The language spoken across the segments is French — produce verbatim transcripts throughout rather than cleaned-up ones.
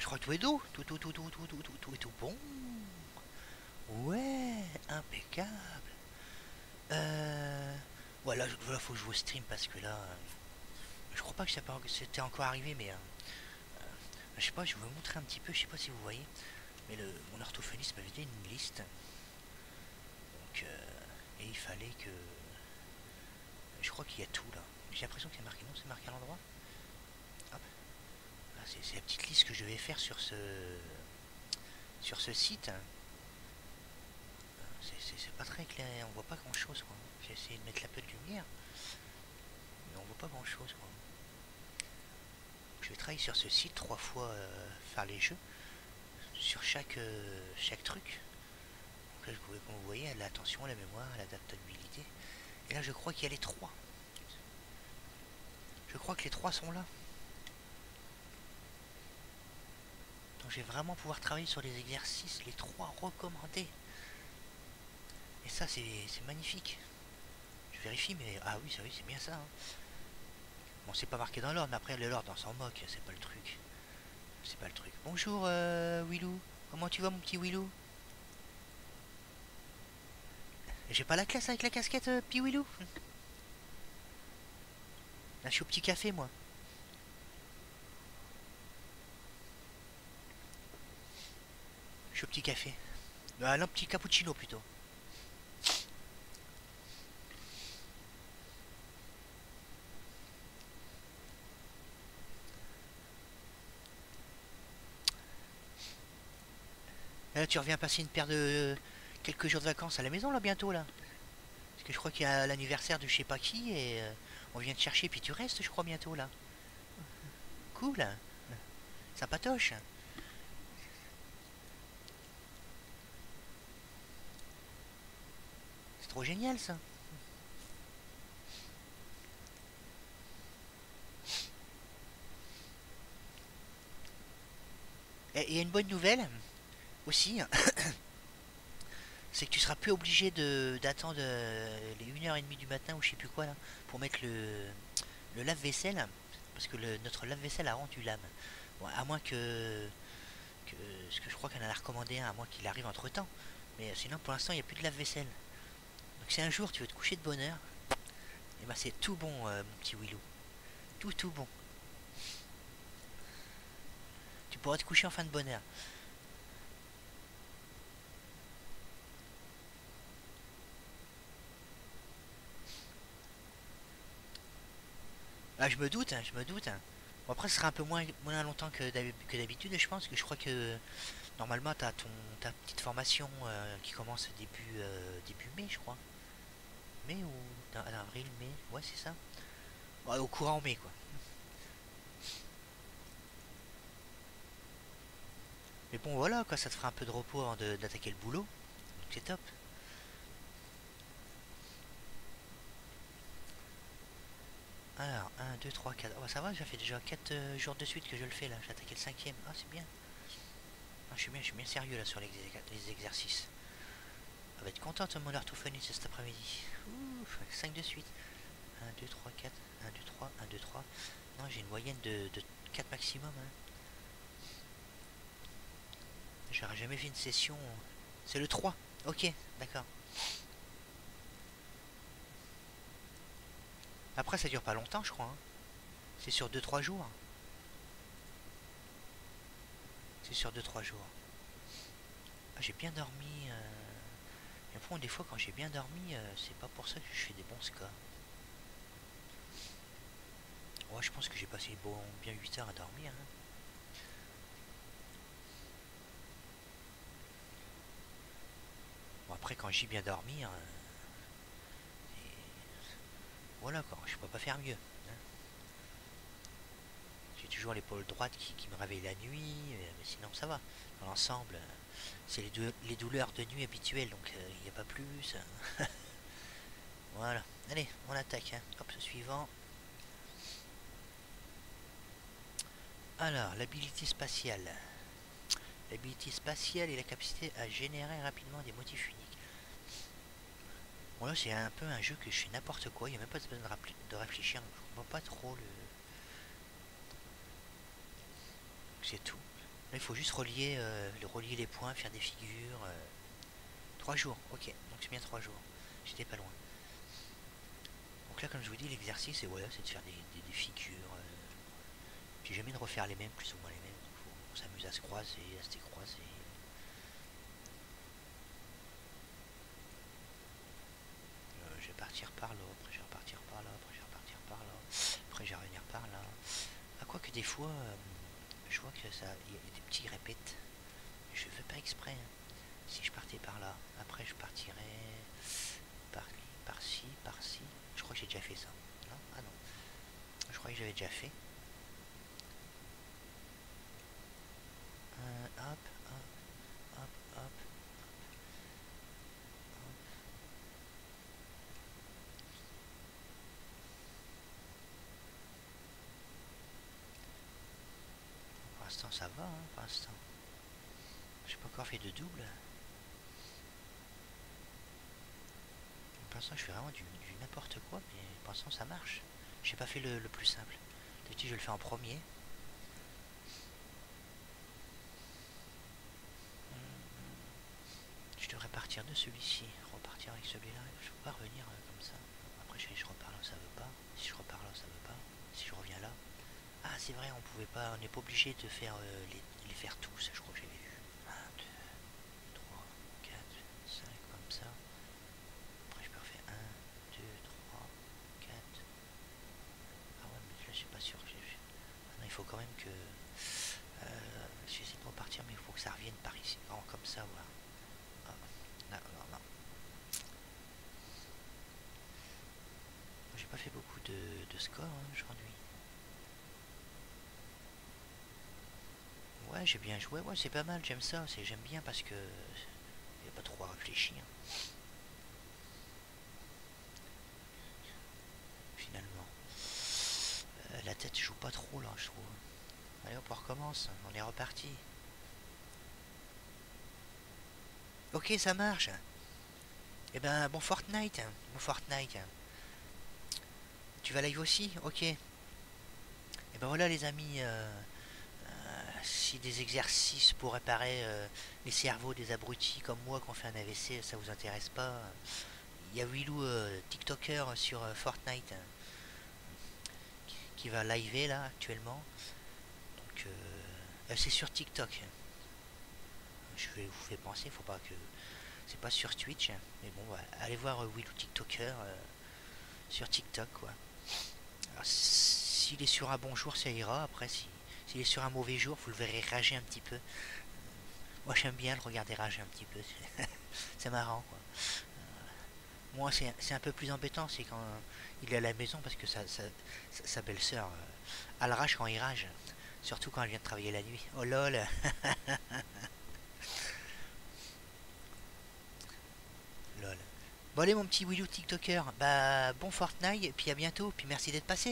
crois que tout est dos. Tout, tout, tout, tout, tout, tout, tout, tout est tout bon. Ouais, impeccable. Euh... Voilà, voilà, faut que je joue au stream parce que là, euh, je crois pas que c'était encore arrivé, mais euh, euh, je sais pas, je vais vous montrer un petit peu, je sais pas si vous voyez, mais le, mon orthophoniste m'avait donné une liste, donc euh, et il fallait que, je crois qu'il y a tout là. J'ai l'impression que c'est marqué, non, c'est marqué à l'endroit. Hop, ah, c'est la petite liste que je vais faire sur ce, sur ce site. C'est pas très clair, on voit pas grand chose quoi. J'ai essayé de mettre la peu de lumière, mais on voit pas grand chose quoi. Je vais travailler sur ce site trois fois, euh, faire les jeux sur chaque euh, chaque truc. Donc là, comme vous voyez, l'attention, la mémoire, l'adaptabilité. Et là, je crois qu'il y a les trois. Je crois que les trois sont là. Donc, je vais vraiment pouvoir travailler sur les exercices, les trois recommandés. Et ça, c'est magnifique. Je vérifie, mais ah oui, ça oui, c'est bien ça. Hein. Bon, c'est pas marqué dans l'ordre, mais après, l'ordre, on s'en moque, c'est pas le truc. C'est pas le truc. Bonjour, euh, Willou. Comment tu vas, mon petit Willou? J'ai pas la classe avec la casquette, euh, petit Willou. Là, je suis au petit café, moi. Je suis au petit café. Bah, non, petit cappuccino, plutôt. Là, tu reviens passer une paire de... quelques jours de vacances à la maison, là, bientôt, là. Parce que je crois qu'il y a l'anniversaire de je sais pas qui, et euh, on vient te chercher, puis tu restes, je crois, bientôt, là. Cool. Sympatoche. C'est trop génial, ça. Et il y a une bonne nouvelle, aussi. C'est que tu seras plus obligé d'attendre euh, les une heure trente du matin, ou je sais plus quoi, là, pour mettre le, le lave-vaisselle. Parce que le, notre lave-vaisselle a rendu l'âme. Bon, à moins que... que ce que je crois qu'elle en a recommandé un, à moins qu'il arrive entre temps. Mais sinon, pour l'instant, il n'y a plus de lave-vaisselle. Donc si un jour tu veux te coucher de bonne heure, et ben c'est tout bon, euh, mon petit Willou. Tout, tout bon. Tu pourras te coucher en fin de bonne heure. Ah, je me doute, hein, je me doute. Hein. Bon, après, ce sera un peu moins, moins longtemps que d'habitude, je pense. Que je crois que normalement, tu as ton, ta petite formation euh, qui commence début, euh, début mai, je crois. Mai ou dans, avril, mai. Ouais, c'est ça. Ouais, au courant mai, quoi. Mais bon, voilà, quoi, ça te fera un peu de repos avant d'attaquer le boulot. Donc c'est top. Alors, un, deux, trois, quatre. Oh, bah, ça va, ça fait déjà quatre euh, jours de suite que je le fais là. J'ai attaqué le cinquième. Ah, c'est bien. Ah, je suis bien, je suis bien sérieux là sur les, les exercices. On va être contente mon orthophoniste cet après-midi. Ouf, cinq de suite. un, deux, trois, quatre. un, deux, trois, un, deux, trois. Non, j'ai une moyenne de, de quatre maximum. Hein. J'aurais jamais fait une session. C'est le trois. Ok, d'accord. Après, ça dure pas longtemps, je crois. Hein. C'est sur deux trois jours. C'est sur deux trois jours. Ah, j'ai bien dormi. Euh... Et après, des fois, quand j'ai bien dormi, euh, c'est pas pour ça que je fais des bons scores. Ouais, je pense que j'ai passé bon, bien huit heures à dormir. Hein. Bon, après, quand j'ai bien dormi, euh, voilà quoi, je peux pas faire mieux. Hein. J'ai toujours l'épaule droite qui, qui me réveille la nuit, mais sinon ça va. Dans l'ensemble, euh, c'est les, dou les douleurs de nuit habituelles, donc il euh, n'y a pas plus. Voilà, allez, on attaque. Hein. Hop, ce suivant. Alors, l'habilité spatiale. L'habilité spatiale est la capacité à générer rapidement des motifs uniques. Bon là c'est un peu un jeu que je fais n'importe quoi, il n'y a même pas besoin de réfléchir, donc je comprends pas trop le... C'est tout. Là, il faut juste relier, euh, le- relier les points, faire des figures. euh. Trois jours, ok. Donc c'est bien trois jours. J'étais pas loin. Donc là, comme je vous dis, l'exercice, c'est voilà, c'est de faire des, des- des figures. euh. Puis jamais de refaire les mêmes, plus ou moins les mêmes. Donc, faut- on s'amuse à se croiser, à se décroiser. Euh, je vais partir par là, après je vais repartir par là, après je vais repartir par là, après je vais revenir par là. Ah, quoi que des fois, euh, je vois que ça, il y a des petits répètes. Je fais pas exprès, hein. Si je partais par là, après je partirais par, par-ci, par-ci. Je crois que j'ai déjà fait ça. Non? Ah non. Je crois que j'avais déjà fait. Euh, hop, hop, hop, hop, hop. Pour l'instant ça va, hein, pour l'instant. J'ai pas encore fait de double. Pour l'instant je fais vraiment du, du n'importe quoi, mais pour l'instant ça marche. J'ai pas fait le, le plus simple. D'habitude je le fais en premier. Je devrais partir de celui-ci, repartir avec celui-là. Je peux pas revenir euh, comme ça. Après je, je repars là, ça veut pas. Si je repars là, ça veut pas. Si je reviens là. Ah c'est vrai, on pouvait pas, on n'est pas obligé de faire euh, les, les faire tous, je crois que j'avais vu. un, deux, trois, quatre, cinq comme ça. Après je peux refaire un, deux, trois, quatre. Ah ouais mais là je suis pas sûr que j'ai vu. Ah non, il faut quand même que. Euh, J'essaie de repartir mais il faut que ça revienne par ici. Oh, comme ça voilà. Ah, non, non, non. J'ai pas fait beaucoup de, de score hein, aujourd'hui. Ouais, j'ai bien joué, ouais, c'est pas mal, j'aime ça, c'est j'aime bien parce que y a pas trop à réfléchir finalement. Euh, la tête joue pas trop là, je trouve. Allez hop, on recommence, on est reparti. Ok, ça marche. Eh ben bon Fortnite, bon Fortnite. Tu vas live aussi? Ok. Et ben voilà les amis, euh, euh, si des exercices pour réparer euh, les cerveaux des abrutis comme moi qui ont fait un A V C, ça vous intéresse pas, il y a Willou, euh, TikToker sur euh, Fortnite, hein, qui, qui va liver là actuellement. Donc euh, c'est sur TikTok. Je vais vous faire penser, faut pas que. C'est pas sur Twitch, hein, mais bon, ouais, allez voir euh, Willou TikToker euh, sur TikTok quoi. Alors, s'il est sur un bon jour, ça ira. Après, si, s'il est sur un mauvais jour, vous le verrez rager un petit peu. Moi, j'aime bien le regarder rager un petit peu. C'est marrant, quoi. Moi, c'est c'est un peu plus embêtant, c'est quand il est à la maison parce que sa, sa, sa- sa belle-sœur, euh, elle rage quand il rage. Surtout quand elle vient de travailler la nuit. Oh lol. Lol. Bon, allez, mon petit Willou TikToker. Bah, bon Fortnite, et puis à bientôt. Puis merci d'être passé.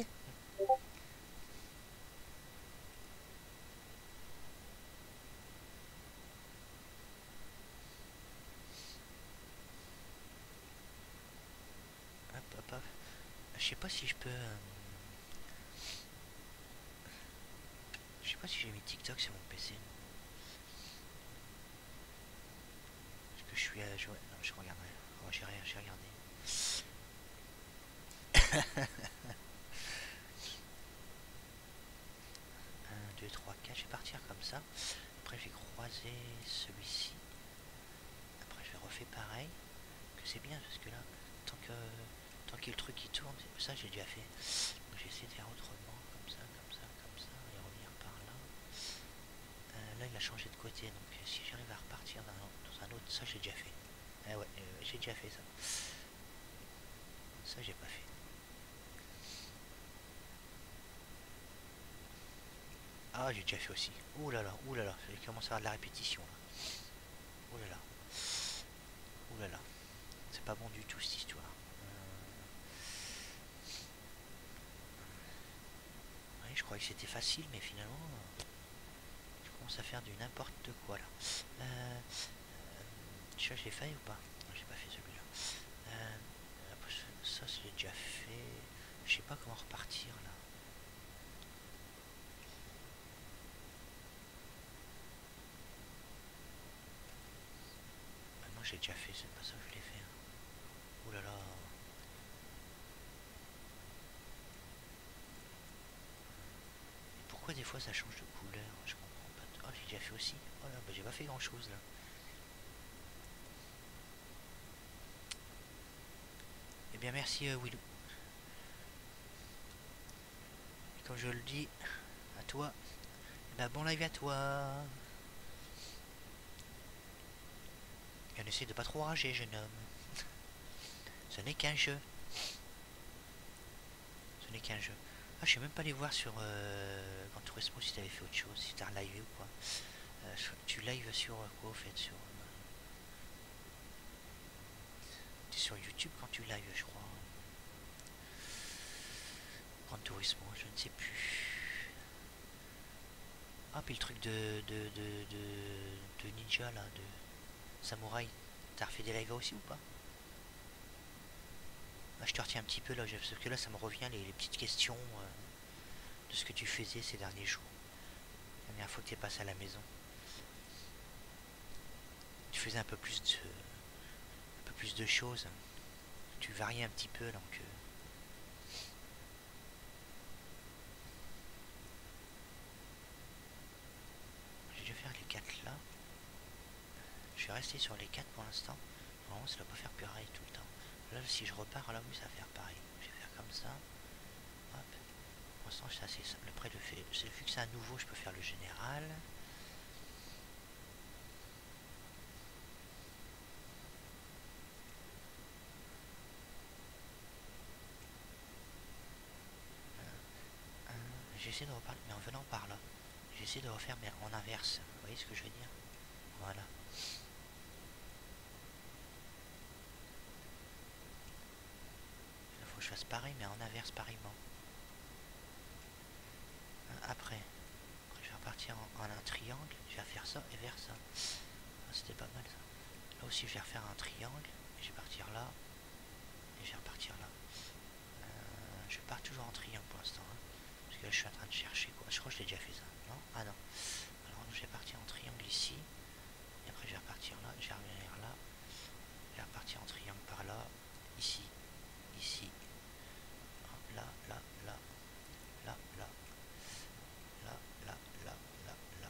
Hop, hop, hop. Je sais pas si je peux. euh, Je sais pas si j'ai mis TikTok sur mon P C. Est-ce que je suis à jouer? Non, je regarderai. Oh, j'ai rien, j'ai regardé. un, deux, trois, quatre. Je vais partir comme ça. Après, je vais croiser celui-ci. Après, je vais refaire pareil. Que c'est bien parce que là, tant que tant qu'il y a le truc qui tourne, ça j'ai déjà fait. Donc, j'ai essayé de faire autrement, comme ça, comme ça, comme ça, et revenir par là. Euh, là, il a changé de côté, donc si j'arrive à repartir dans, dans un autre, ça j'ai déjà fait. Ah ouais, euh, j'ai déjà fait ça. Ça, j'ai pas fait. Ah, j'ai déjà fait aussi. Ouh là là, ouh là là, j'ai commencé à avoir de la répétition là. Ouh là là, ouh là là. C'est pas bon du tout cette histoire. Euh, ouais, je croyais que c'était facile, mais finalement, euh, je commence à faire du n'importe quoi là. Euh, euh, ça, j'ai fait ou pas? Non, j'ai pas fait celui-là. Euh, ça, je l'ai déjà fait. Je sais pas comment repartir là. je l'ai déjà fait, c'est pas ça que je l'ai fait. Hein. Ouh là là. Pourquoi des fois ça change de couleur? Je comprends pas. Oh, j'ai déjà fait aussi. Oh là, bah j'ai pas fait grand chose là. Eh bien merci euh, Willou. Et comme je le dis à toi, bah bon live à toi. Et on essaie de pas trop rager, jeune homme. Ce n'est qu'un jeu. Ce n'est qu'un jeu. Ah, je suis même pas allé voir sur euh, Gran Turismo si t'avais fait autre chose, si t'as live ou quoi. Euh, tu live sur quoi au fait sur euh, t'es sur YouTube quand tu live, je crois. Gran Turismo, je ne sais plus. Ah, puis le truc de de, de, de, de ninja là, de samouraï. T'as refait des lives aussi ou pas? Ah, je te retiens un petit peu là, parce que là ça me revient les, les petites questions euh, de ce que tu faisais ces derniers jours. La dernière fois que tu es passé à la maison. Tu faisais un peu plus de un peu plus de choses. Tu variais un petit peu donc. Euh, je vais faire les quatre là. Je vais rester sur les quatre pour l'instant. Vraiment, ça va pas faire pareil tout le temps. Là, si je repars, là, oui, ça va faire pareil. Je vais faire comme ça. Hop. Pour l'instant, c'est assez simple. Après, le fait, vu que c'est un nouveau, je peux faire le général. Euh, J'essaie de reparler, mais en venant par là. J'essaie de refaire, mais en inverse. Vous voyez ce que je veux dire? Voilà. Il faut que je fasse pareil, mais en inverse pareillement. Après, après je vais repartir en, en un triangle. Je vais faire ça et vers ça. Ah, c'était pas mal ça. Là aussi, je vais refaire un triangle. Et je vais partir là. Et je vais repartir là. Euh, je pars toujours en triangle pour l'instant. Hein, parce que là, je suis en train de chercher quoi. Je crois que je l'ai déjà fait ça. Non? Ah non. Alors, je vais partir en triangle ici. Et après, je vais repartir là. Je vais revenir là. Je vais repartir en triangle par là. Ici. Ici. Là, là, là. Là, là. Là, là, là, là, là.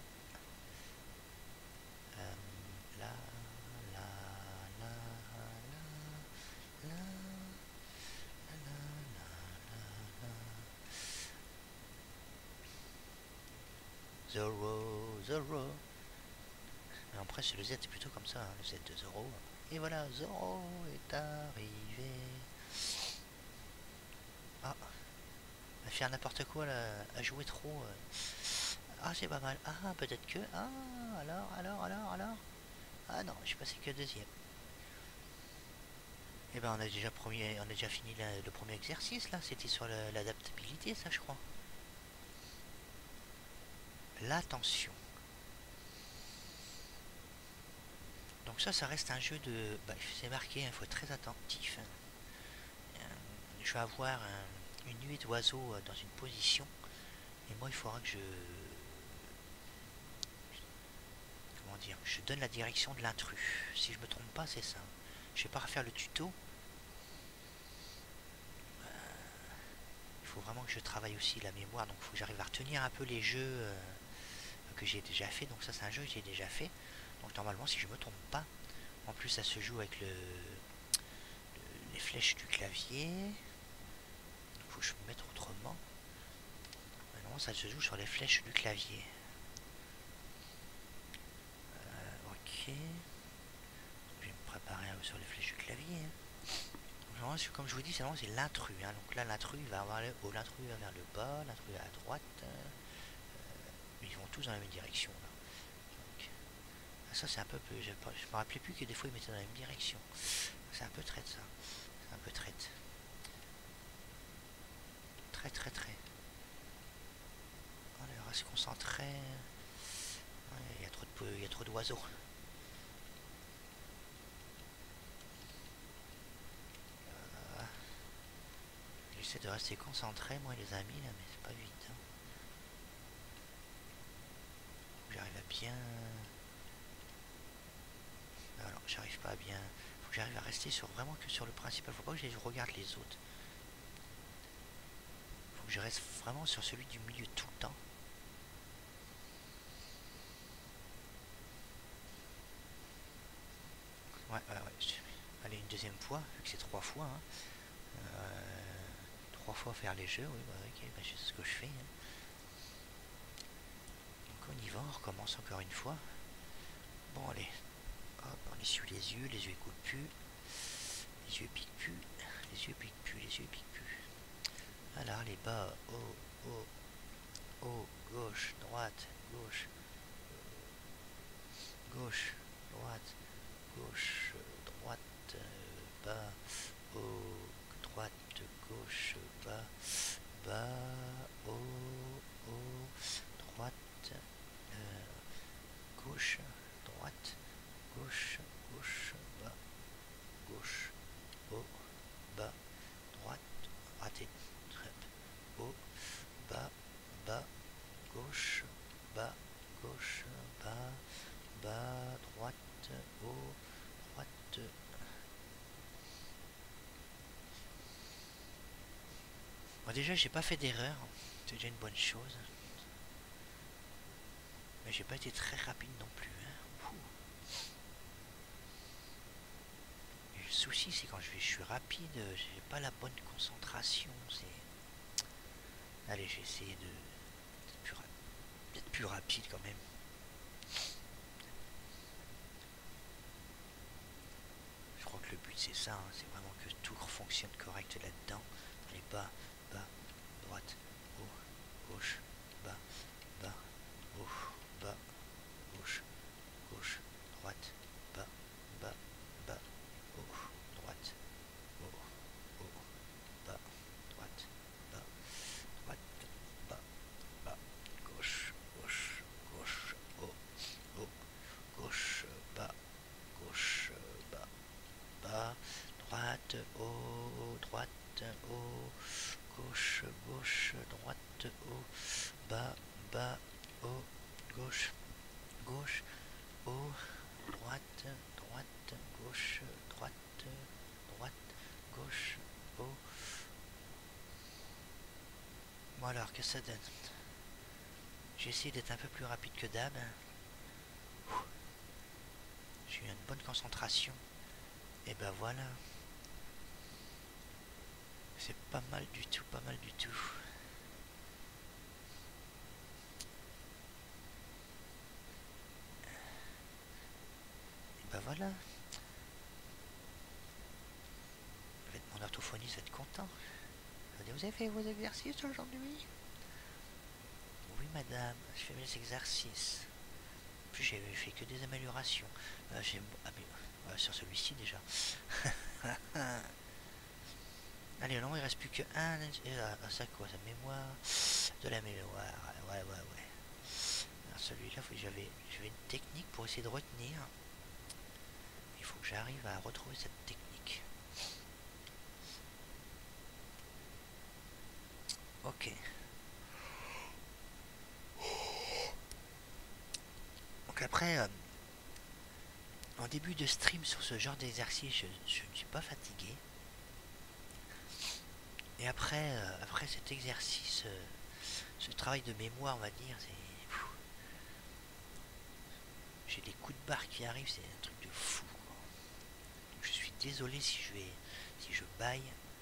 Euh, là, là, là, là, là, là, là, là. Zoro, Zoro. Mais après, c'est le Z, c'est plutôt comme ça, hein, le Z de Zoro. Et voilà, Zoro est arrivé. Ah, à faire n'importe quoi là, à jouer trop. Euh. Ah, c'est pas mal. Ah, peut-être que. Ah, alors, alors, alors, alors. Ah non, je suis passé que deuxième. Eh ben, on a déjà, premier, on a déjà fini la, le premier exercice là. C'était sur l'adaptabilité, ça, je crois. L'attention. Donc ça, ça reste un jeu de... Bah, c'est marqué, il hein, faut être très attentif. Hein. Euh, je vais avoir un, une nuée d'oiseaux dans une position. Et moi, il faudra que je... Comment dire? Je donne la direction de l'intrus. Si je me trompe pas, c'est ça. Je vais pas refaire le tuto. Euh, il faut vraiment que je travaille aussi la mémoire. Donc il faut que j'arrive à retenir un peu les jeux euh, que j'ai déjà fait. Donc ça, c'est un jeu que j'ai déjà fait. Donc normalement, si je me trompe pas, en plus ça se joue avec le, le les flèches du clavier. Il faut que je me mette autrement. Normalement, ça se joue sur les flèches du clavier. Euh, ok. Je vais me préparer sur les flèches du clavier. Hein. Comme je vous dis, c'est l'intrus. Hein. Donc là, l'intrus va avoir le haut, l'intrus va vers le bas, l'intrus va à droite. Euh, ils vont tous dans la même direction. Là. Donc, ça, c'est un peu. Je ne me rappelais plus que des fois, ils mettaient dans la même direction. C'est un peu traite, ça. C'est un peu traite. Très, très, très. Alors, on va se concentrer. Il y a trop de, il y a trop d'oiseaux. Euh, J'essaie de rester concentré, moi, les amis, là, mais c'est pas vite. Hein. J'arrive à bien. Alors, j'arrive pas à bien... Faut que j'arrive à rester sur vraiment que sur le principal. Faut pas que je regarde les autres. Faut que je reste vraiment sur celui du milieu tout le temps. Ouais, ouais, ouais. Allez, une deuxième fois, vu que c'est trois fois. Hein. Euh, trois fois faire les jeux, oui, bah, ok, bah, c'est ce que je fais. Hein. Donc on y va, on recommence encore une fois. Bon, allez. Hop, on essuie les yeux, les yeux ils coulent plus. Les yeux piquent plus. Les yeux piquent plus, les yeux piquent plus. Alors, les bas, haut, haut, haut, gauche, droite, gauche, gauche, droite, gauche, droite, euh, bas, haut, droite, gauche, bas, bas, haut, haut, droite, euh, gauche, droite, gauche, gauche, bas, gauche, haut, bas, droite, raté, haut, bas, bas, gauche, bas, gauche, bas, bas, droite, haut, droite. Bon, déjà, j'ai pas fait d'erreur, c'est déjà une bonne chose. Mais j'ai pas été très rapide non plus. Hein. Et le souci, c'est quand je, vais, je suis rapide, j'ai pas la bonne concentration. C'est. Allez, j'ai essayé de d'être plus, ra plus rapide quand même. Je crois que le but c'est ça, hein, c'est vraiment que tout fonctionne correct là-dedans. Allez, bas, bas, droite, haut, gauche, bas, bas, haut, bas, gauche, gauche, droite, bas, bas, bas, haut, droite, haut, haut, bas, droite, bas, droite, bas, bas, gauche, gauche, gauche, haut, haut, gauche, bas, gauche, bas, bas, droite, haut, droite, haut, gauche, gauche, droite, haut, bas, bas, haut, gauche, gauche, haut, droite, droite, gauche, droite, droite, gauche, haut. Bon alors, qu'est-ce que ça donne? J'ai essayé d'être un peu plus rapide que d'hab. J'ai eu une bonne concentration. Et ben voilà. C'est pas mal du tout, pas mal du tout. Et ben voilà. Mon orthophoniste va être content. Vous avez fait vos exercices aujourd'hui? Oui madame, je fais mes exercices. En plus j'ai fait que des améliorations. Euh, ah, mais, euh, sur celui-ci déjà. Allez, non, il reste plus que un. Euh, ça quoi, sa mémoire. De la mémoire. Ouais, ouais, ouais. Alors celui-là, j'avais une technique pour essayer de retenir. Il faut que j'arrive à retrouver cette technique. Ok. Donc après, euh, en début de stream sur ce genre d'exercice, je, je ne suis pas fatigué. Et après, euh, après cet exercice, euh, ce travail de mémoire, on va dire, c'est... J'ai des coups de barre qui arrivent, c'est un truc de fou. Quoi. Donc je suis désolé si je vais, si je baille.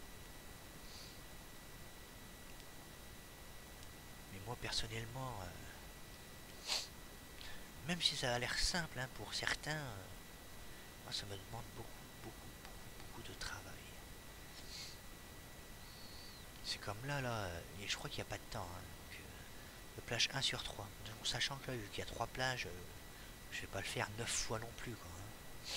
Mais moi personnellement, euh, même si ça a l'air simple hein, pour certains, euh, moi ça me demande beaucoup, beaucoup, beaucoup, beaucoup de travail. C'est comme là, là, et je crois qu'il n'y a pas de temps. Hein, donc, euh, le plage un sur trois. Donc, sachant que là, vu qu'il y a trois plages, euh, je vais pas le faire neuf fois non plus. Quoi, hein.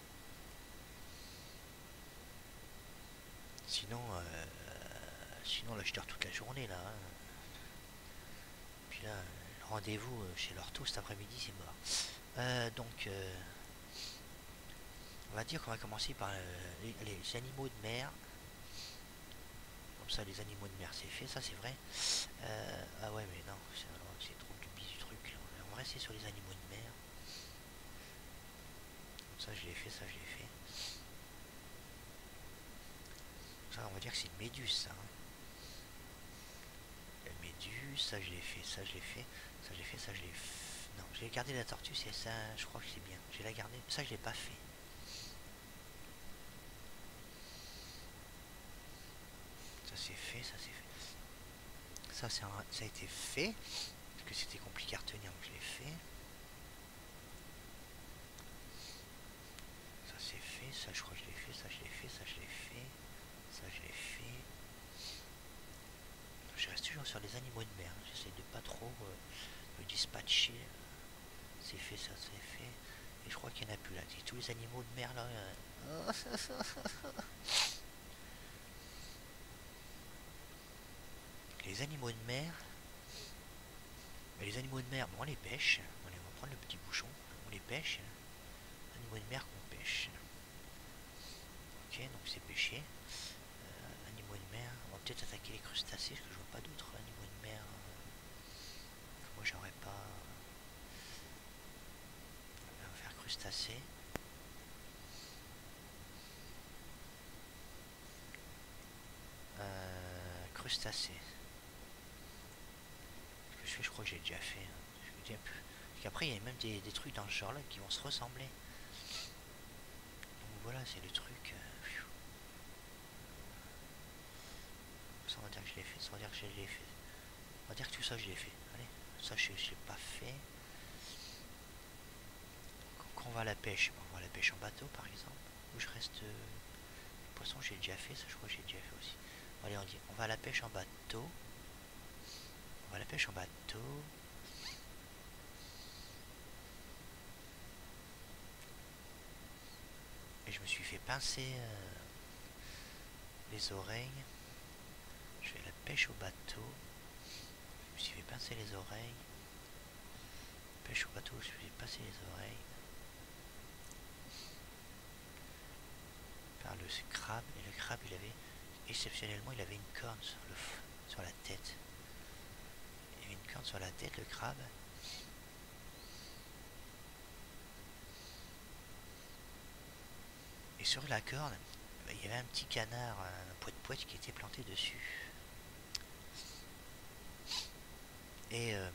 Sinon, euh, sinon là, je dors toute la journée là. Hein. Puis là, le rendez-vous chez l'ortho cet après-midi, c'est mort. Euh, donc, euh, on va dire qu'on va commencer par euh, les, les animaux de mer. Comme ça, les animaux de mer, c'est fait, ça c'est vrai. Euh, ah ouais, mais non, c'est trop du bis du truc. Là. On va rester sur les animaux de mer. Ça je l'ai fait, ça je l'ai fait. Ça on va dire que c'est une méduse ça. Hein. La méduse, ça je l'ai fait, ça je l'ai fait, ça je l'ai fait, ça je l'ai fait. Non, j'ai gardé la tortue, c'est ça, je crois que c'est bien. J'ai la gardé, ça je l'ai pas fait. Ça c'est fait, ça c'est fait. Ça, c'est un... ça a été fait. Parce que c'était compliqué à retenir, donc je l'ai fait. Ça c'est fait, ça je crois que je l'ai fait, ça je l'ai fait, ça je l'ai fait. Ça je l'ai fait. Je reste toujours sur les animaux de mer. J'essaie de pas trop euh, me dispatcher. C'est fait, ça c'est fait. Et je crois qu'il n'y en a plus là. Tous les animaux de mer là. Euh... les animaux de mer. Mais les animaux de mer, bon, on les pêche. Allez, on va prendre le petit bouchon. On les pêche. Animaux de mer qu'on pêche. Ok, donc c'est pêché. Euh, animaux de mer. On va peut-être attaquer les crustacés parce que je vois pas d'autres animaux de mer. Euh, moi j'aurais pas. On va faire crustacés. Euh, crustacés. Ce que je fais, je crois que j'ai déjà fait. Hein. Déjà plus. Parce qu'après, il y a même des, des trucs dans ce genre là qui vont se ressembler. Donc voilà, c'est le truc. Euh, ça on va dire que je l'ai fait, ça on va dire que je l'ai fait. On va dire que tout ça je l'ai fait. Allez, ça je l'ai pas fait. Quand on va à la pêche, on va à la pêche en bateau par exemple. Où je reste. Euh, poisson j'ai déjà fait, ça je crois que j'ai déjà fait aussi. Allez, on dit on va à la pêche en bateau. On va à la pêche en bateau. Et je me suis fait pincer euh, les oreilles. Je fais la pêche au bateau. Je me suis fait pincer les oreilles. Pêche au bateau, je me suis fait pincer les oreilles. Par le crabe. Et le crabe, il avait, exceptionnellement, il avait une corne sur, le, sur la tête. Il avait une corne sur la tête, le crabe. Et sur la corne, bah, il y avait un petit canard, un poète-poète qui était planté dessus. Et euh,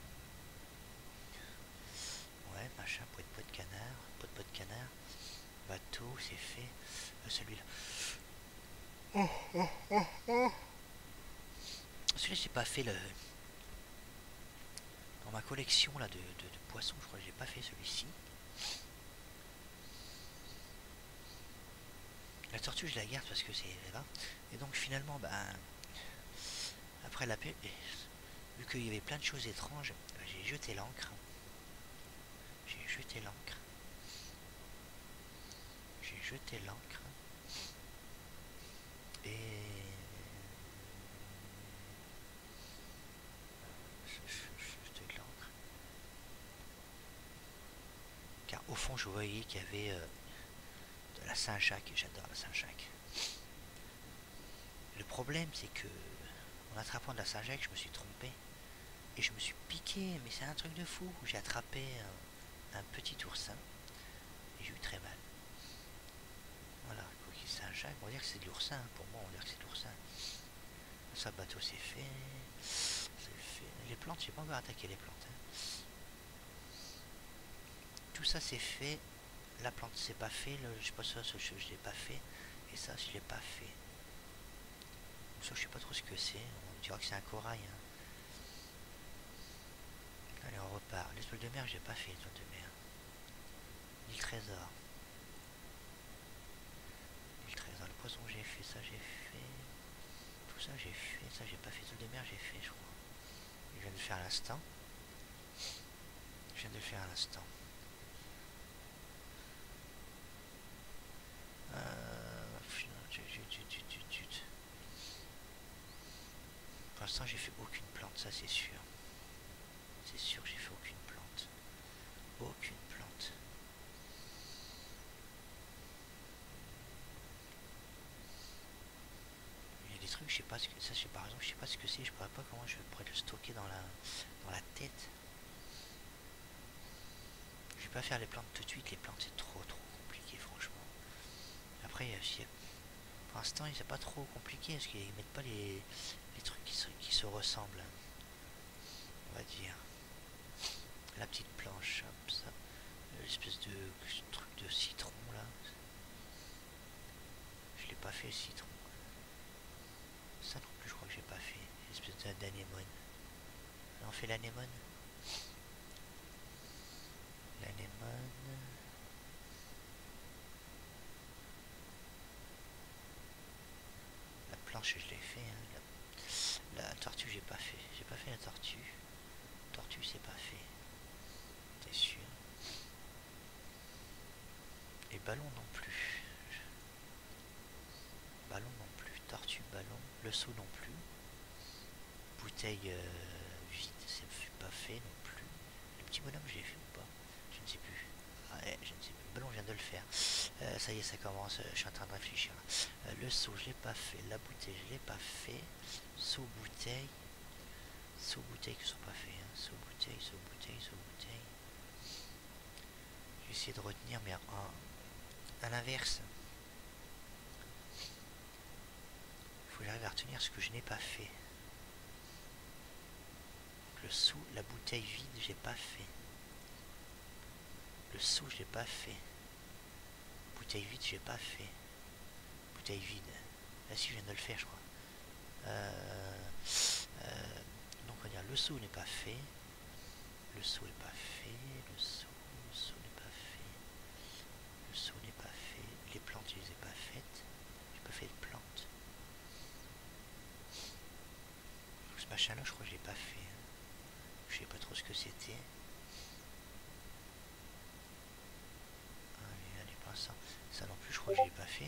ouais, machin, poète-poète canard, poète-poète canard, bateau, c'est fait. Euh, celui-là. Oh, oh, oh, oh. Celui-là, j'ai pas fait le. Dans ma collection là de, de, de poissons, je crois que j'ai pas fait celui-ci. La tortue, je la garde parce que c'est là. Et donc finalement, ben, après la paix, vu qu'il y avait plein de choses étranges, ben, j'ai jeté l'encre. J'ai jeté l'encre. J'ai jeté l'encre. Et jeté l'encre. Car au fond, je voyais qu'il y avait euh, de la Saint-Jacques et j'adore la Saint-Jacques. Le problème, c'est que en attrapant de la Saint-Jacques, je me suis trompé. Et je me suis piqué, mais c'est un truc de fou. J'ai attrapé un, un petit oursin et j'ai eu très mal. Voilà, coquille Saint-Jacques, on va dire que c'est de l'oursin. Pour moi, on va dire que c'est de l'oursin. Ça, bateau, c'est fait. C'est fait. Les plantes, j'ai pas encore attaqué les plantes. Hein. Tout ça, c'est fait. La plante, c'est pas fait. Le, je sais pas ça, ce, je, je l'ai pas fait. Et ça, je l'ai pas fait. Ça, je sais pas trop ce que c'est. On dirait que c'est un corail. Hein. Allez, on repart. L'étoile de mer, j'ai pas fait l'étoile de mer. Ni le trésor. Ni le trésor. Le poisson, j'ai fait. Ça, j'ai fait. Tout ça, j'ai fait. Ça, j'ai pas fait. L'étoile de mer, j'ai fait, je crois. Je viens de le faire à l'instant. Je viens de le faire à l'instant. Euh... Pour l'instant, j'ai fait aucune plante, ça c'est sûr. C'est sûr que j'ai fait aucune plante. Aucune plante. Il y a des trucs, je sais pas ce que ça, c'est par exemple, je sais pas ce que c'est, je pourrais pas comment je pourrais le stocker dans la dans la tête. Je vais pas faire les plantes tout de suite, les plantes c'est trop trop. après, si, pour l'instant, c'est pas trop compliqué parce qu'ils mettent pas les, les trucs qui se, qui se ressemblent. On va dire. La petite planche, hop, ça. L'espèce de truc de citron là. Je l'ai pas fait le citron. Ça non plus, je crois que j'ai pas fait. L'espèce d'anémone. On fait l'anémone. L'anémone. La planche, je l'ai fait. Hein. La, la tortue, j'ai pas fait. J'ai pas fait la tortue. Tortue, c'est pas fait. T'es sûr? Et ballon non plus. Ballon non plus. Tortue, ballon. Le seau non plus. Bouteille euh, vide, c'est pas fait non plus. Le petit bonhomme, je l'ai fait ou pas? Je ne sais plus. Ah, ouais, je ne sais plus. Le ballon, je viens de le faire. Euh, ça y est, ça commence. Je suis en train de réfléchir. Euh, le seau, je l'ai pas fait. La bouteille, je l'ai pas fait. Seau, bouteille. Seau, bouteille qui sont pas faits. Hein. Seau, bouteille, seau, bouteille, seau, bouteille. Je vais essayer de retenir, mais en, à l'inverse. Il faut que j'arrive à retenir ce que je n'ai pas fait. Le seau, la bouteille vide, j'ai pas fait. Le seau, je l'ai pas fait. Bouteille vide, j'ai pas fait. Bouteille vide. Là, si je viens de le faire, je crois. Euh, euh, donc, on va dire le seau n'est pas fait. Le seau n'est pas fait. Le seau, le seau n'est pas fait. Le seau n'est pas fait. Les plantes, je les ai pas faites. J'ai pas fait de plantes. Ce machin-là, je crois que je l'ai pas fait. Je sais pas trop ce que c'était. Allez, allez, pas ça. Ça non plus, je crois que je l'ai pas fait.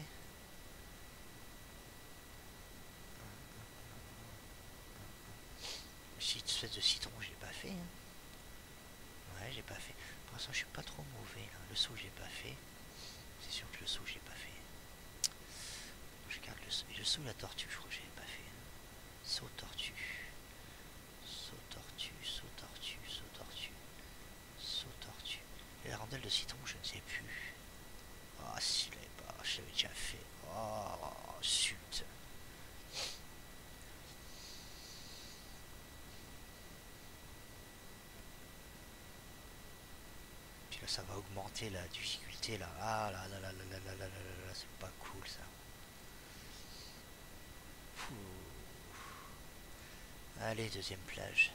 Cette espèce de citron, je l'ai pas fait. Hein. Ouais, j'ai pas fait. Pour l'instant, je suis pas trop mauvais. Hein. Le seau, j'ai pas fait. C'est sûr que le seau, j'ai pas fait. Je garde le seau. Et le seau, la tortue, je crois que j'ai pas fait. Hein. Seau, tortue. Seau, tortue, seau, tortue, seau, tortue. Seau, tortue. Et la rondelle de citron, je ne sais plus. Ah, oh, si, je l'avais pas. Je l'avais déjà fait. Oh, zut. Puis là, ça va augmenter la difficulté là. Ah là là là là là là là là là là, c'est pas cool ça. Fou. Allez, deuxième plage.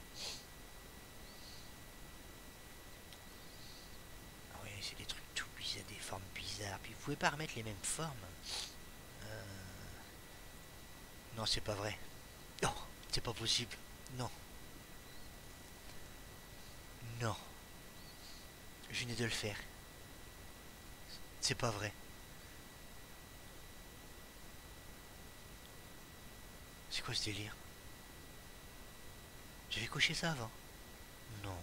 Ah oui, c'est des trucs tout bizarres, des formes bizarres. Puis vous pouvez pas remettre les mêmes formes. Euh... Non, c'est pas vrai. Non, c'est pas possible. Non. Non. Je venais de le faire. C'est pas vrai. C'est quoi ce délire? J'avais coché ça avant. Non.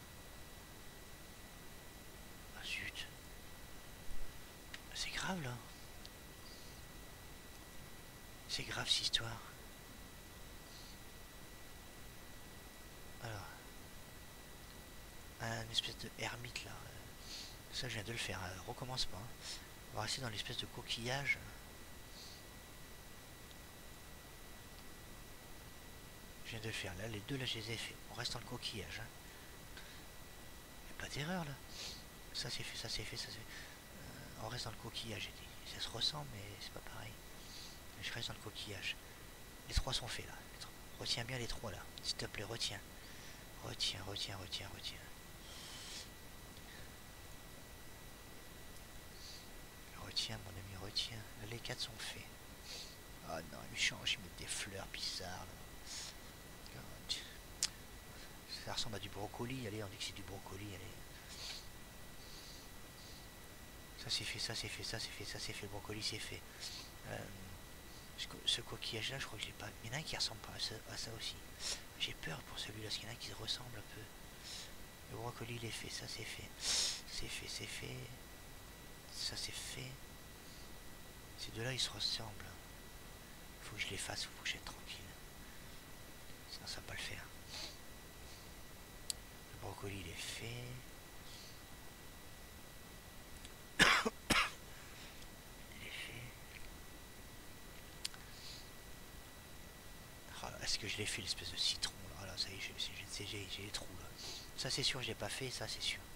Ah zut. C'est grave là. C'est grave cette histoire. Alors. Un espèce de ermite là. Ça je viens de le faire. Euh, recommence pas. Hein. On va rester dans l'espèce de coquillage. Je viens de le faire. Là, les deux là je les ai fait. On reste dans le coquillage. Hein. Y a pas d'erreur là. Ça c'est fait, ça c'est fait, ça c'est fait. Euh, on reste dans le coquillage, j'ai dit. Ça se ressemble mais c'est pas pareil. Je reste dans le coquillage. Les trois sont faits là. Retiens bien les trois là. S'il te plaît, retiens. Retiens, retiens, retiens, retiens. Retiens, mon ami, retiens. Là, les quatre sont faits. Ah non, ils changent, ils mettent des fleurs bizarres là. Ça ressemble à du brocoli. Allez, on dit que c'est du brocoli. Allez. Ça c'est fait, ça c'est fait, ça c'est fait, ça c'est fait. Le brocoli c'est fait. Euh, ce coquillage là, je crois que je l'ai pas. Il y en a un qui ressemble pas à ça, à ça aussi. J'ai peur pour celui-là, parce qu'il y en a qui se ressemblent un peu. Le brocoli il est fait, ça c'est fait. C'est fait, c'est fait. Ça c'est fait. Ces deux là ils se ressemblent. Faut que je les fasse, faut que j'aille tranquille. Sinon ça va pas le faire. Le brocoli il est fait. Il est fait. que je l'ai fait, l'espèce de citron. Là, là ça y est, j'ai les trous là. Ça c'est sûr, je l'ai pas fait, ça c'est sûr.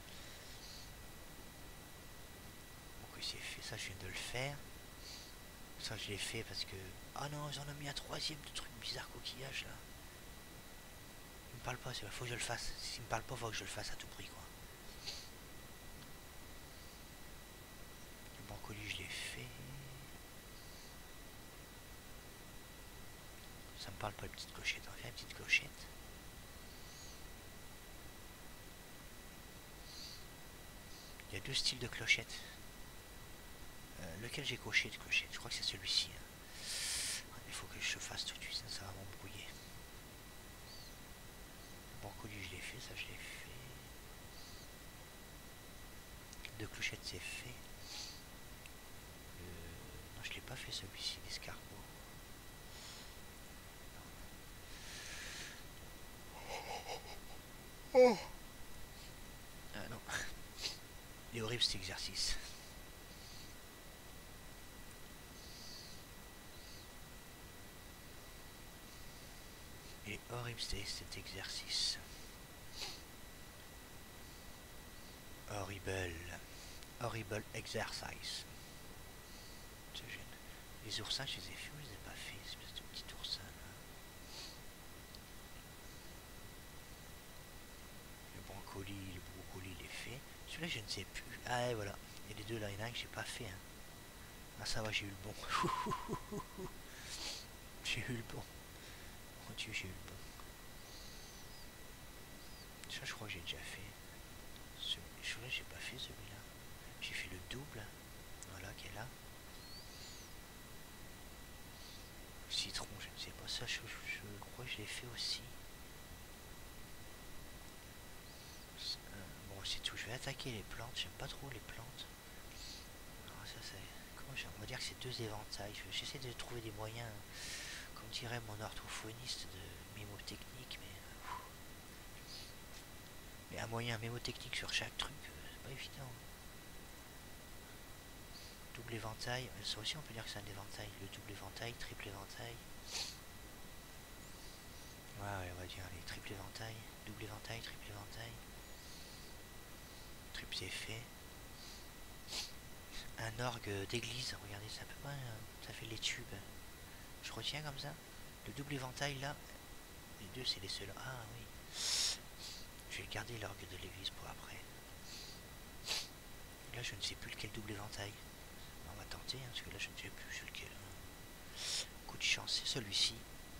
Donc oui, c'est fait, ça je viens de le faire. Ça je l'ai fait parce que... Ah non, ils en ont mis un troisième de truc bizarre coquillage là. Il me parle pas, c'est faut que je le fasse. S'il me parle pas, faut que je le fasse à tout prix quoi. Le brocoli je l'ai fait. Ça me parle pas de petite clochette, on fait une petite clochette. Il y a deux styles de clochettes. Euh, lequel j'ai coché de clochette? Je crois que c'est celui-ci. Hein. Il faut que je fasse tout de suite, ça va m'embrouiller. Le brocoli je l'ai fait, ça je l'ai fait. Deux clochettes c'est fait. Euh, non je l'ai pas fait celui-ci, l'escargot. Oh. Ah non. Il est horrible cet exercice. Il est horrible cet exercice. Horrible. Horrible exercise. Les oursins, je les ai fait ou je les ai pas fait, espèce de petit oursin là. Le brocoli, le brocoli il est fait. Celui-là je ne sais plus. Ah ouais, voilà. Il y a les deux là, il y en a un que j'ai pas fait. Hein. Ah ça va, j'ai eu le bon. J'ai eu le bon. Mon Dieu, j'ai eu le bon. Ça je crois que j'ai déjà fait. Celui-là j'ai pas fait celui-là. J'ai fait le double. Voilà qui est là. Citron, je ne sais pas. Ça je, je, je crois que je l'ai fait aussi. Bon c'est tout. Je vais attaquer les plantes. J'aime pas trop les plantes. Alors ça c'est... Comment je... On va dire que c'est deux éventails. J'essaie de trouver des moyens, comme dirait mon orthophoniste, de mémotechnique, mais... Mais un moyen mémotechnique sur chaque truc, c'est pas évident. Double éventail, ça aussi on peut dire que c'est un éventail. Le double éventail, triple éventail. Ouais, ouais, on va dire les triple éventail, double éventail, triple éventail. Triple c'est fait. Un orgue d'église, regardez, ça peut pas, ça fait les tubes. Je retiens comme ça. Le double éventail là, les deux c'est les seuls. Ah oui. Je vais garder l'orgue de l'église pour après. Là je ne sais plus lequel double éventail. On va tenter, hein, parce que là je ne sais plus sur lequel. Coup de chance, c'est celui-ci.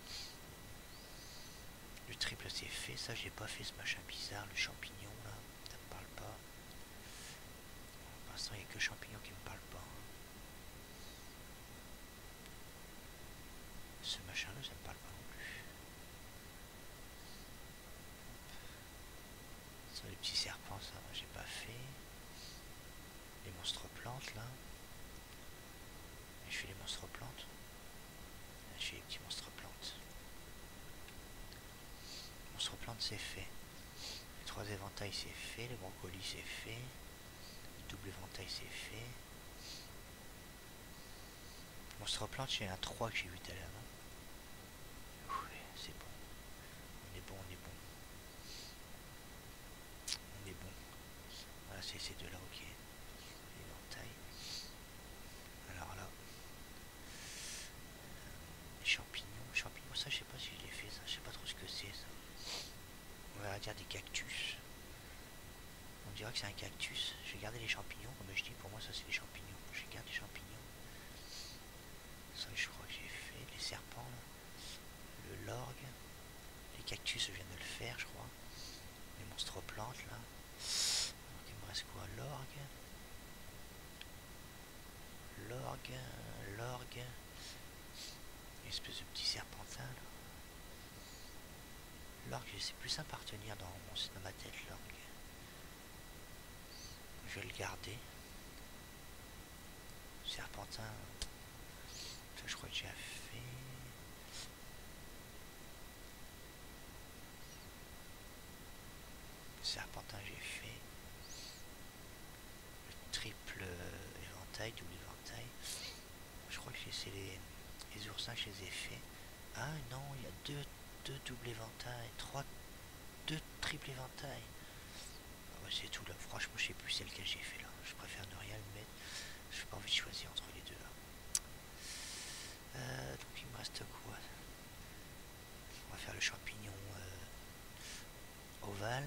Le triple c'est fait, ça j'ai pas fait ce machin bizarre, le champignon là, ça me parle pas. Pour l'instant il n'y a que le champignon qui me parle pas. Hein. Ce machin là ça me parle pas non plus. Ça les petits serpents ça j'ai pas fait. Les monstres plantes là. Je fais les monstres plantes. Je fais les petits monstres plantes. Monstres plantes c'est fait. Les trois éventails c'est fait. Les brocolis c'est fait. Le double éventail c'est fait. Monstre plantes j'ai un trois que j'ai vu tout à l'heure. Oui, c'est bon. On est bon, on est bon. On est bon. Voilà, c'est ces deux-là, ok. Éventail. Alors là. Les champignons. Champignons, ça je sais pas si je l'ai fait, ça. Je sais pas trop ce que c'est, ça. On va dire des cactus. On dirait que c'est un cactus. Je vais garder les champignons, comme je dis, pour moi ça c'est les champignons. Je garde les champignons. Ça je crois que j'ai fait. Les serpents là. Le lorgue. Les cactus je viens de le faire je crois. Les monstres plantes là. Donc il me reste quoi? L'orgue. L'orgue. L'orgue. Une espèce de petit serpentin là. L'orgue c'est plus simple à retenir dans, mon, dans ma tête l'orgue. Je vais le garder. Serpentin. Ça je crois que j'ai fait. Serpentin j'ai fait. Le triple éventail, double éventail. Je crois que c'est les, les oursins que je les ai fait. Ah non, il y a deux. deux doubles éventails, trois, deux triples éventails. Ah ouais, c'est tout là, franchement je sais plus c'est lequel j'ai fait là, je préfère ne rien le mettre, j'ai pas envie de choisir entre les deux là. Euh, donc il me reste quoi? On va faire le champignon euh, ovale.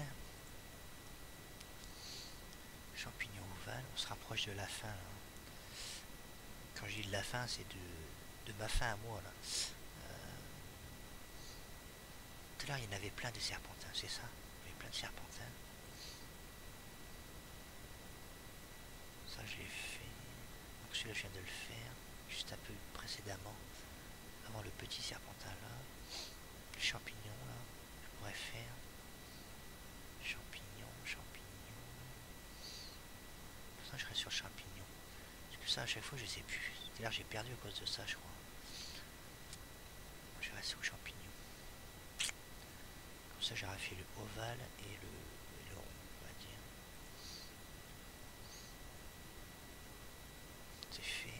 Champignon ovale, on se rapproche de la fin là. Quand je dis de la fin, c'est de, de ma fin à moi là. Euh, tout à l'heure il y en avait plein de serpentins, c'est ça? Il y avait plein de serpentins. Ça je l'ai fait. Donc celui-là je viens de le faire, juste un peu précédemment, avant le petit serpentin là. Le champignon là, je pourrais faire. Champignon, champignon. Pour ça je reste sur le champignon. Parce que ça à chaque fois je sais plus. C'est-à-dire j'ai perdu à cause de ça je crois. Je vais rester au champignon. Comme ça j'aurais fait le ovale et le, et le rond, on va dire. C'est fait.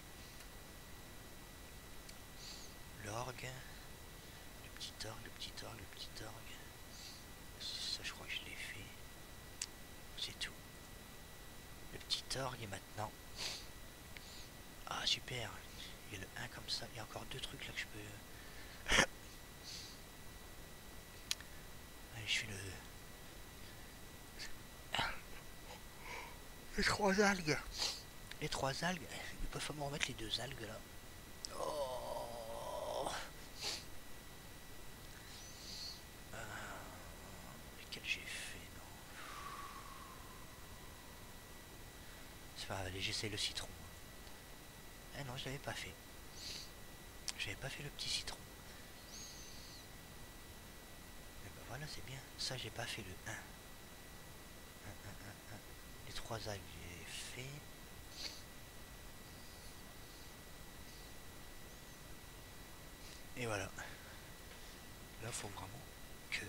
L'orgue. Le petit orgue, le petit orgue, le petit orgue. Ça je crois que je l'ai fait. C'est tout. Le petit orgue et maintenant. Ah super. Il y a le un comme ça. Il y a encore deux trucs là que je peux. Allez, je fais le. Les trois algues. Les trois algues. Il peut falloir remettre les deux algues là. Oh. Euh, lesquels j'ai fait, non. C'est pas grave, allez, j'essaye le citron. Ah non, je l'avais pas fait. J'avais pas fait le petit citron. Et ben voilà, c'est bien. Ça, j'ai pas fait le un. un, un, un, un. Les trois algues, j'ai fait. Et voilà. Là, faut vraiment que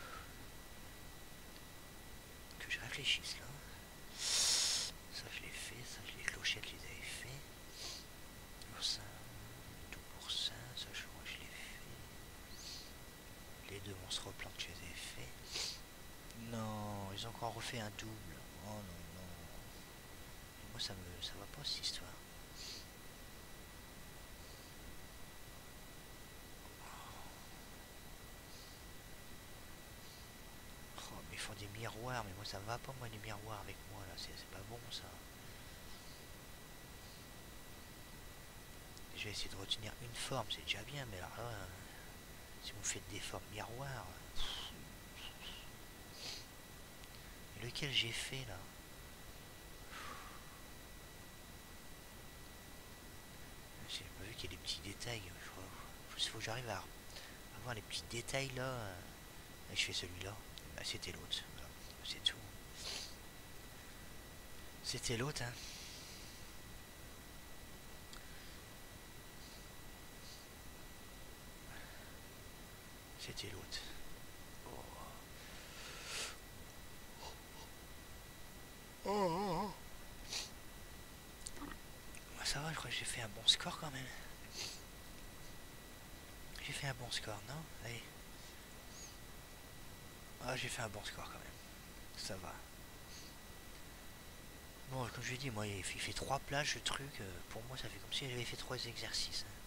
que je réfléchisse là. Ça, je l'ai fait. Ça, je les clochettes, je les avais fait. L'oursin, tout pour ça. Ça, je crois que je l'ai fait. Les deux monstres plantes, je les ai fait. Non, ils ont encore refait un double. Oh non, non. Et moi, ça me, ça va pas cette histoire. Oh, mais ils font des miroirs, mais moi ça va pas moi les miroirs avec moi là, c'est pas bon ça. Je vais essayer de retenir une forme, c'est déjà bien, mais alors là, euh, si vous faites des formes miroirs. Et lequel j'ai fait là? J'ai pas vu qu'il y a des petits détails. Il faut, faut que j'arrive à avoir les petits détails là. Et je fais celui-là. Bah, c'était l'autre. Voilà. C'est tout. C'était l'autre, hein. C'était l'autre. Oh. Oh, oh, oh. Bah, ça va, je crois que j'ai fait un bon score quand même. J'ai fait un bon score, non? Allez. Ah, j'ai fait un bon score quand même. Ça va. Bon, comme je l'ai dit, moi, il fait trois plages, le truc. Euh, pour moi, ça fait comme si j'avais fait trois exercices. Hein.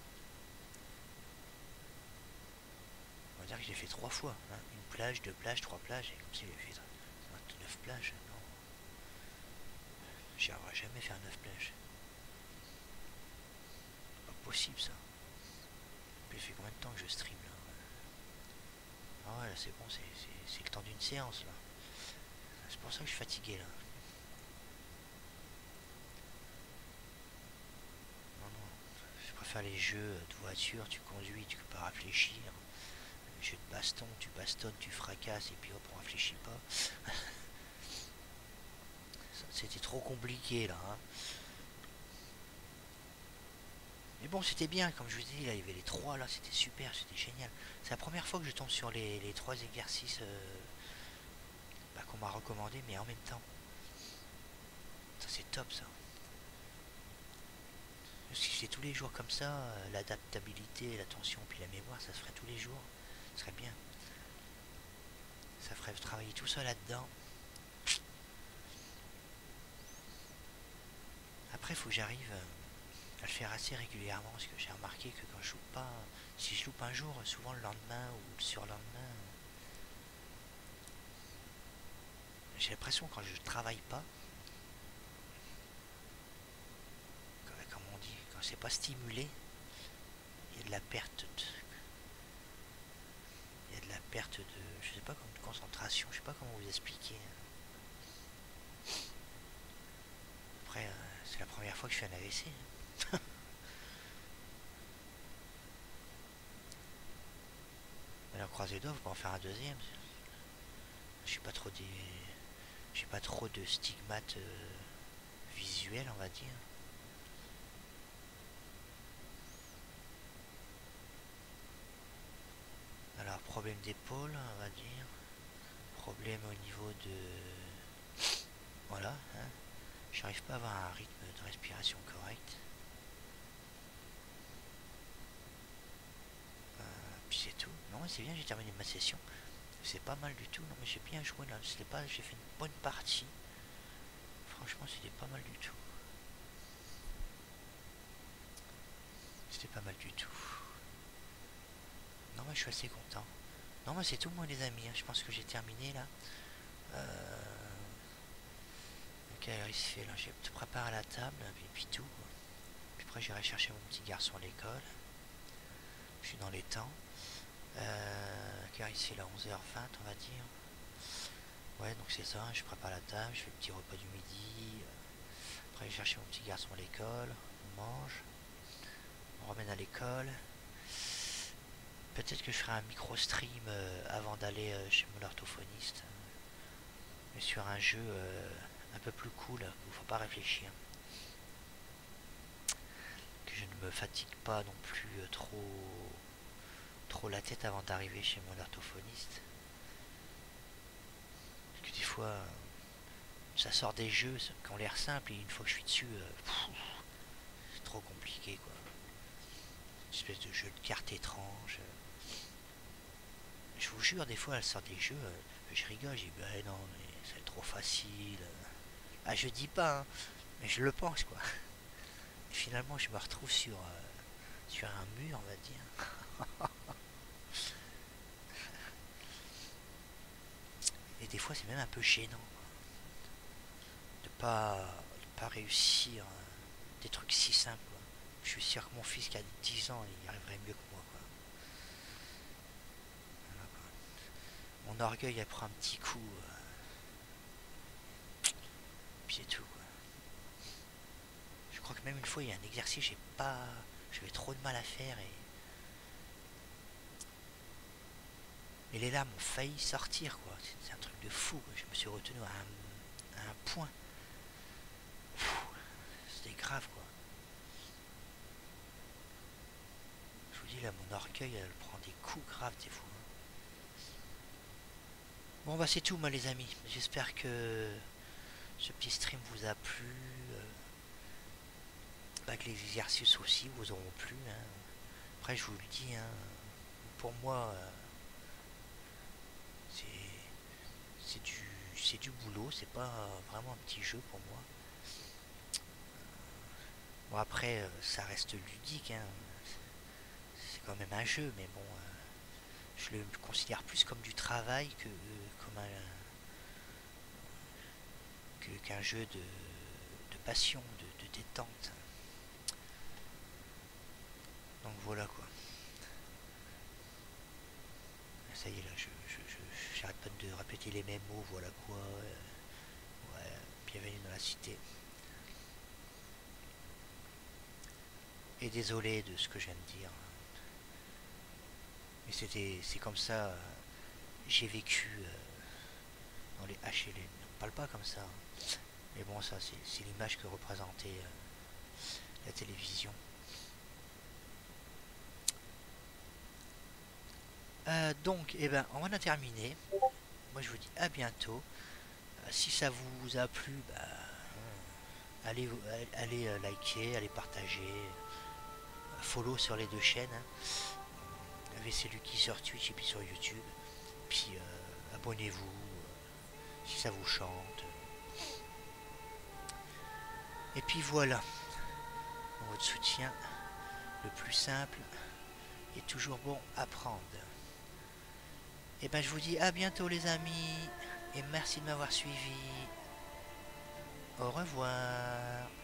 On va dire que j'ai fait trois fois. Hein. Une plage, deux plages, trois plages. Et comme si j'avais fait neuf plages. Non. J'y arriverai jamais à faire neuf plages. C'est pas possible, ça. Puis, ça fait combien de temps que je stream, là? Ah ouais, là, c'est bon, c'est le temps d'une séance, là. C'est pour ça que je suis fatigué, là. Je préfère les jeux de voiture, tu conduis, tu peux pas réfléchir. Les jeux de baston, tu bastonnes, tu fracasses et puis hop, on réfléchit pas. C'était trop compliqué là. Hein. Mais bon, c'était bien, comme je vous dis, là, il y avait les trois là, c'était super, c'était génial. C'est la première fois que je tombe sur les, les trois exercices euh, bah, qu'on m'a recommandé, mais en même temps. Ça, c'est top ça. Si c'est tous les jours comme ça, euh, l'adaptabilité, l'attention puis la mémoire, ça se ferait tous les jours. ce serait bien. Ça ferait travailler tout ça là-dedans. Après, il faut que j'arrive à le faire assez régulièrement, parce que j'ai remarqué que quand je loupe pas, si je loupe un jour, souvent le lendemain ou le surlendemain, j'ai l'impression quand je travaille pas, comme on dit, quand c'est pas stimulé, il y a de la perte de, il y a de la perte de, je sais pas, comme de concentration, je sais pas comment vous expliquer. Après, euh, c'est la première fois que je fais un A V C. Alors croisez les doigts, faut pas en faire un deuxième. Je suis pas trop des, j'ai pas trop de stigmates euh, visuels, on va dire. Alors problème d'épaule, on va dire. Problème au niveau de, voilà, hein. J'arrive pas à avoir un rythme de respiration correct. Euh, puis c'est tout. Non, c'est bien, j'ai terminé ma session. C'est pas mal du tout. Non, mais j'ai bien joué là. C'était pas, j'ai fait une bonne partie. Franchement, c'était pas mal du tout. C'était pas mal du tout. Non, mais je suis assez content. Non, mais c'est tout, moi, les amis. Hein. Je pense que j'ai terminé là. Euh... Ok, alors il se fait là. Je te prépare à la table, et puis tout. Puis après, j'irai chercher mon petit garçon à l'école. Je suis dans les temps. Euh... Car ici, là, onze heures vingt, on va dire. Ouais, donc c'est ça. Je prépare la table, je fais le petit repas du midi. Après, je vais chercher mon petit garçon à l'école. On mange. On ramène à l'école. Peut-être que je ferai un micro-stream euh, avant d'aller euh, chez mon orthophoniste. Mais sur un jeu euh, un peu plus cool, où il ne faut pas réfléchir. Que je ne me fatigue pas non plus euh, trop, trop la tête avant d'arriver chez mon orthophoniste. Parce que des fois, euh, ça sort des jeux qui ont l'air simples et une fois que je suis dessus, euh, c'est trop compliqué quoi. Une espèce de jeu de cartes étrange. Je vous jure, des fois, elle sort des jeux, euh, je rigole, je dis, ben non, mais c'est trop facile. Ah, je dis pas, hein, mais je le pense, quoi. Et finalement, je me retrouve sur, euh, sur un mur, on va dire. Et des fois, c'est même un peu gênant, quoi, de pas, de pas réussir euh, des trucs si simples, quoi. Je suis sûr que mon fils qui a dix ans, il y arriverait mieux que moi, quoi. Voilà, quoi. Mon orgueil, elle prend un petit coup. Euh, puis c'est tout, quoi. Je crois que même une fois, il y a un exercice, j'ai pas, j'avais trop de mal à faire et et les larmes ont failli sortir, quoi. C'est un truc de fou, quoi. Je me suis retenu à un, à un point. C'était grave, quoi. Je vous dis, là, mon orgueil, elle prend des coups graves, c'est fou. Hein. Bon, bah, c'est tout, moi, les amis. J'espère que ce petit stream vous a plu. Euh, bah, que les exercices aussi vous auront plu. Hein. Après, je vous le dis, hein, pour moi, euh, c'est du, c'est du boulot. C'est pas vraiment un petit jeu pour moi. Bon, après, euh, ça reste ludique. Hein. C'est quand même un jeu, mais bon, euh, je le considère plus comme du travail que euh, comme un que, qu'un jeu de, de passion, de, de détente. Donc voilà quoi. Ça y est là, je, je, je j'arrête pas de répéter les mêmes mots, voilà quoi. Euh, ouais, bienvenue dans la cité. Et désolé de ce que je viens de dire. Mais c'était, c'est comme ça. Euh, j'ai vécu euh, dans les H L M. On parle pas comme ça. Hein. Mais bon, ça, c'est, c'est l'image que représentait euh, la télévision. Euh, donc, eh ben, on en a terminé. Moi, je vous dis à bientôt. Euh, si ça vous a plu, bah, allez, allez euh, liker, allez partager, euh, follow sur les deux chaînes. Hein. suivez c'est Lucky sur Twitch et puis sur YouTube. Puis euh, abonnez-vous euh, si ça vous chante. Et puis voilà, votre soutien le plus simple est toujours bon à prendre. Et ben je vous dis à bientôt les amis et merci de m'avoir suivi. Au revoir.